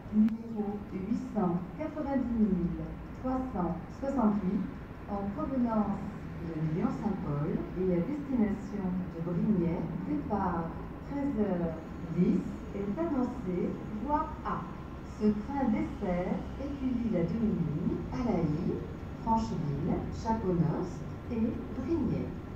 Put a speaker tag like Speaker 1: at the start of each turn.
Speaker 1: numéro 890 368 en provenance de Lyon-Saint-Paul et à destination de Brignais, départ 13h10 est annoncé voie A. Ce train dessert Écully-la-Demi-Ligne, Alaï, Francheville, Chaponost et Brignais.